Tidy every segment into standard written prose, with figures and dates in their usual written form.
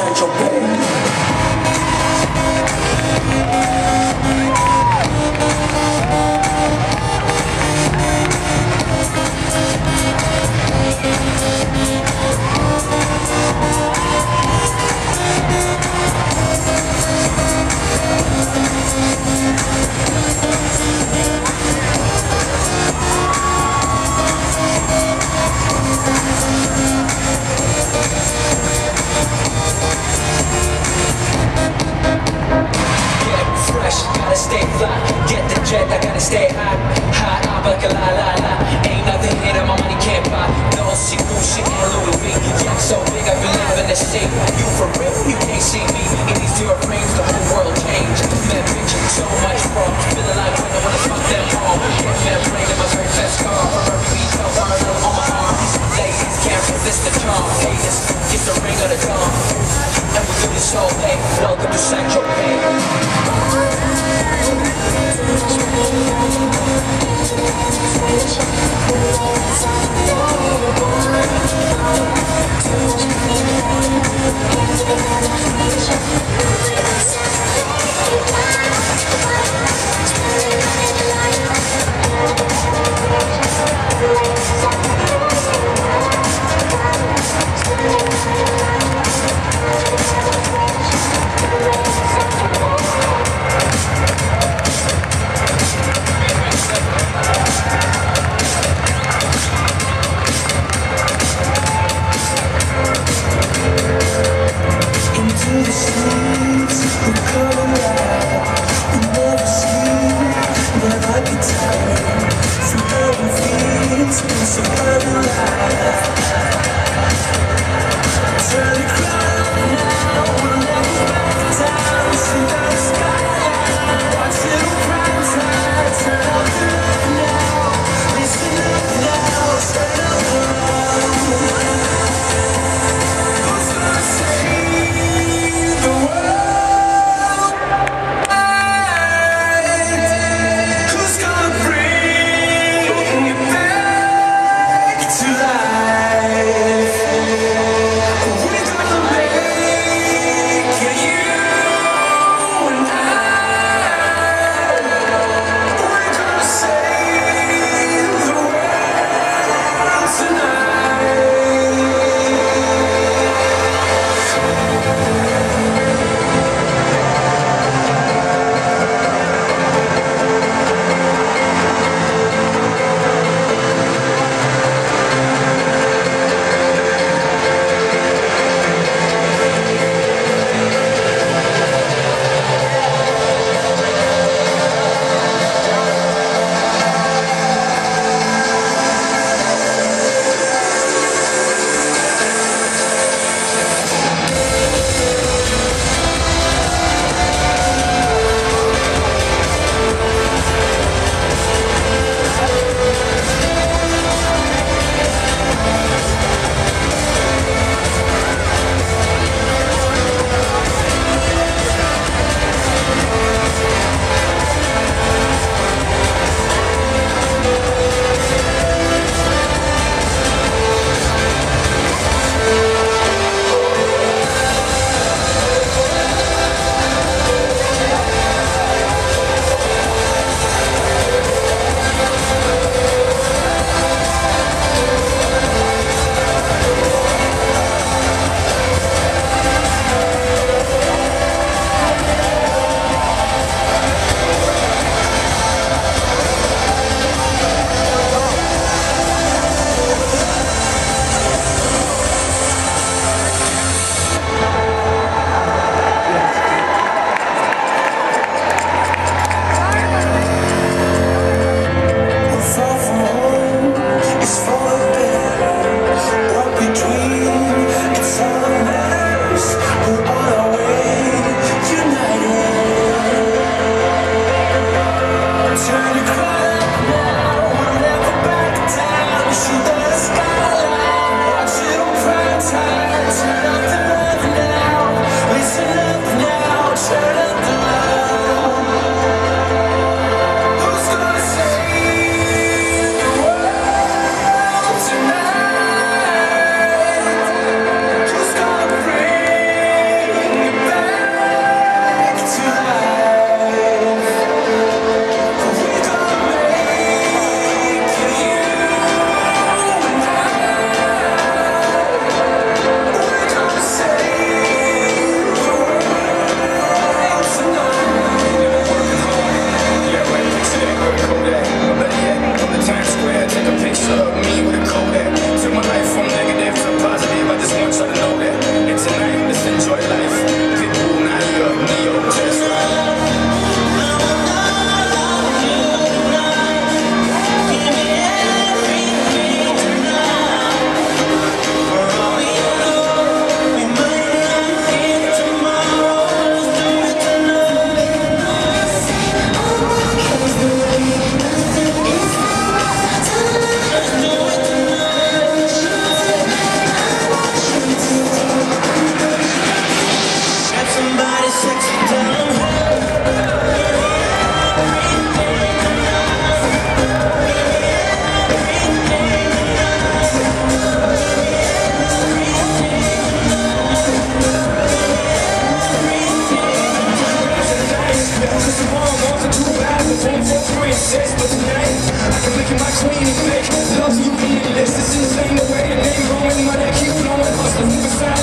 Sancho Bay. Gotta stay fly, get the jet, I gotta stay high. High, like a la la la. Ain't nothing here that my money can't buy. No shit, Gucci and Louis V. Jack so big, I've been living the shit. You for real, you can't see me. In these zero frames, the whole world changed. Man, bitch, so much wrong. Feeling like when I wanna fuck them home. Get man, brain in my very best car. For every beat, no word on my arm. Ladies can't resist the charm. Haters, get the ring of the dawn. And we do this all day. Welcome to Sancho Bay.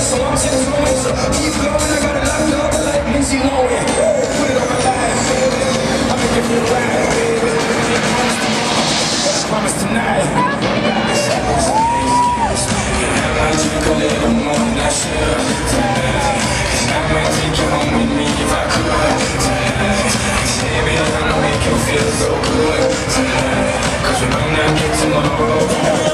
so I'm just influencer. Keep going, I got it locked up like Lindsay Lohan. Put it on my life, baby. I make it feel right, baby. I promise tonight. I might drink a little more than I should tonight. I might take you home with me if I could tonight. Baby, I know make you feel so good tonight. 'Cause we might not get tomorrow.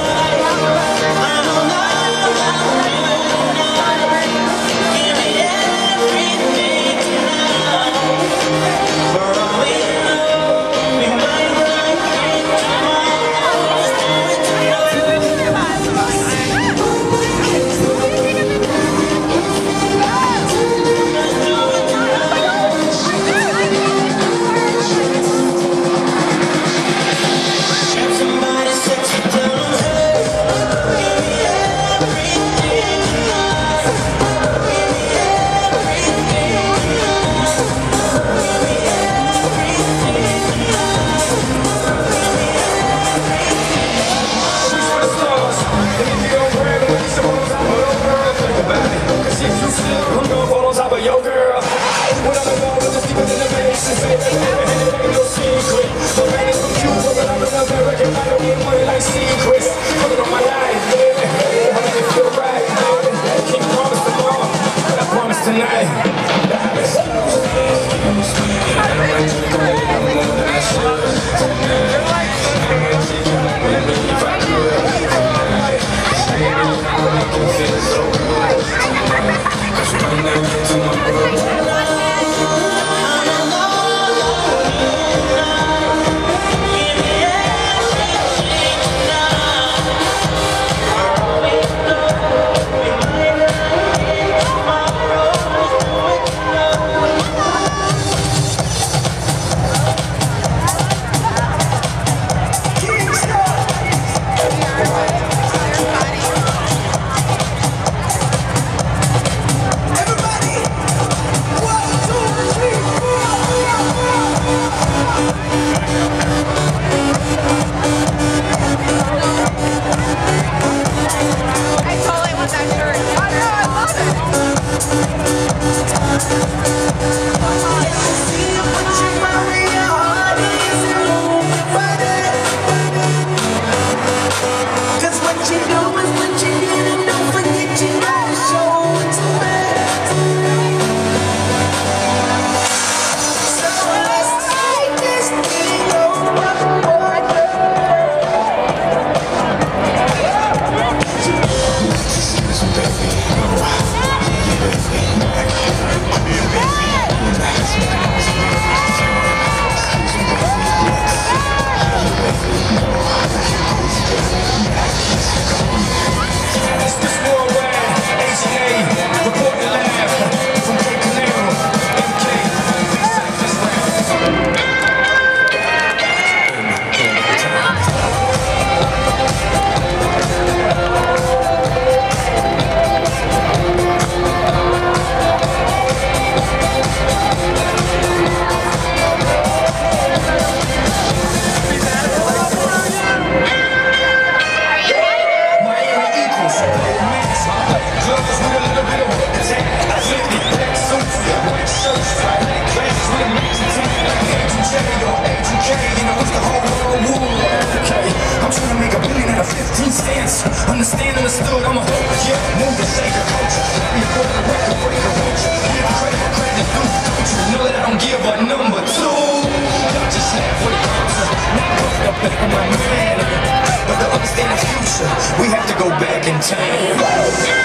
Understand, understood, I'm a hope, yeah, move the shaker culture. Be a boy, record breaker, won't you? Give credit where credit due, but you know that I don't give a number two. Y'all just laugh with the culture, not put up in my man. But to understand the future, we have to go back in time.